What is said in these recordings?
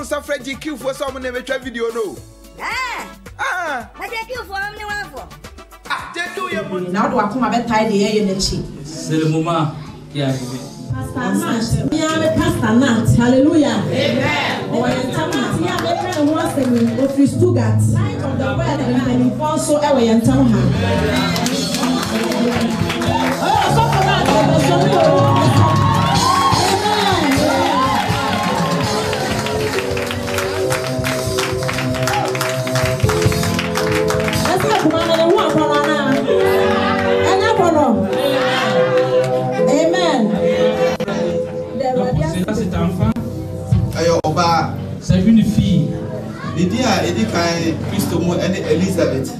Musa Freddy kill for someone never try video no. I kill for me one for. Just do your money. Now do I come about tidy in the cheek? Selemuma, yeah. Pastor Nat, hallelujah. Amen. Oh, and Tamat, yeah, they kind of was saying, if you still got light of the word and also away and tell her. Oh, so for that, Oba, c'est une fille. Lydia et Christo et Elizabeth.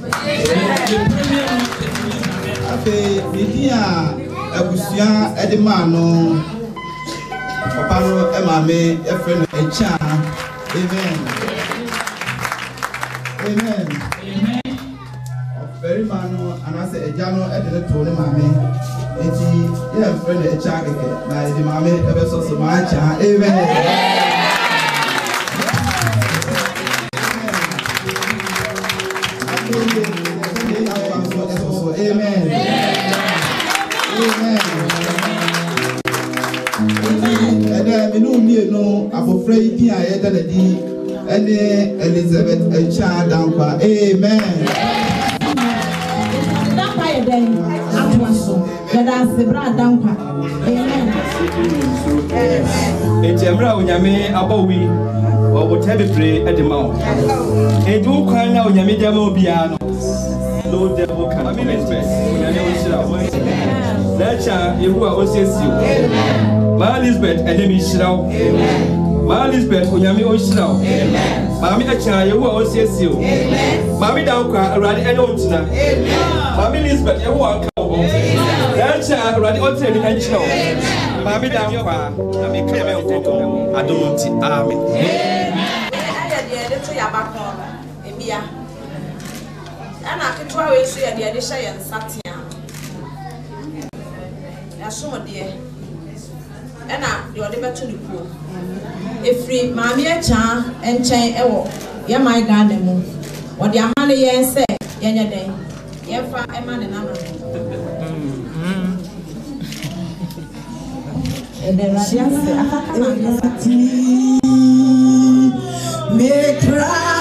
Après, Lydia, Abusia, Edemano, Papa, et Mamé, et frère, et Chan. Amen. Amen. Amen. Very mano, and I say, Jano, and the Tony Mammy. And yeah, friend, a Chan, and the Mammy, ever so much. Amen. Amen. Amen. And then we know I'm afraid and Elizabeth and child down. Amen. It's a brown yame abowi or whatever pray at the mouth. A do cry now yame demo piano. No devil can come in his bed. That child, you are also you. My Elizabeth, and then Shroud. My Elizabeth, Uyami Oshroud. Mammy, a child, you are also you. Mammy Dauka, around any old. Mammy Elizabeth, you are cowboy. That child, around the hotel and show. Mammy Dauka, I make a I don't amen. And I can try to see the addition and Satia. Assume, dear. And I, you are the better to pool. If free, Mammy, a charm and chain, ya my garden. What your money and say, Yanya day. Yefa, a man and another. And then I just me cry.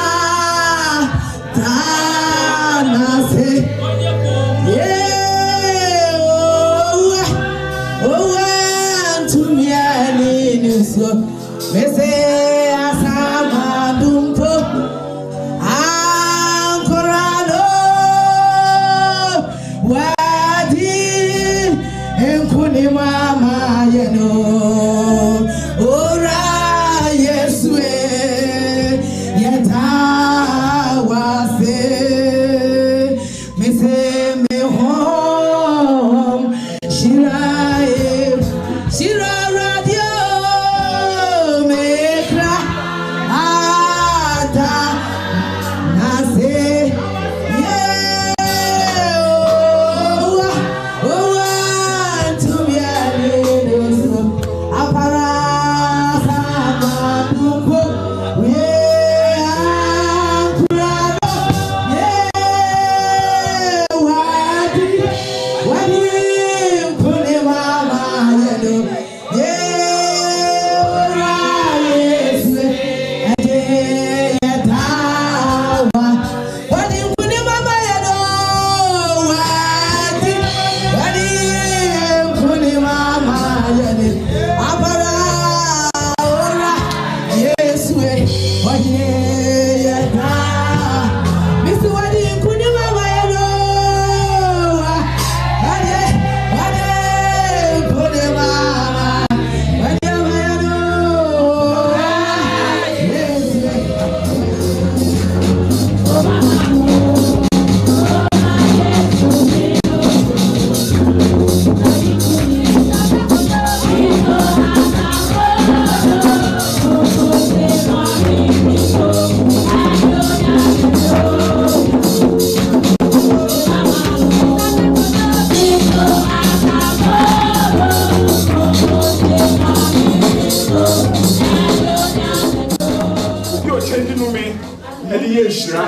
nnome ɛde yɛ nhyira